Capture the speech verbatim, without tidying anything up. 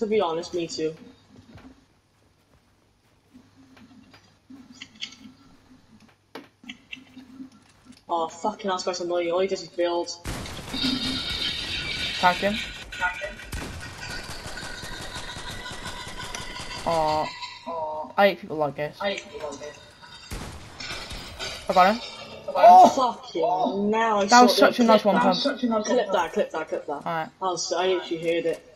To be honest, me too. Oh, fucking hell, this guy's annoying. All he does is build. Tag him. Oh, I hate people like this. I got him. Oh, fucking now I That was such a nice one pump. Clip that, clip that, clip that. Alright. I was, I literally heard it.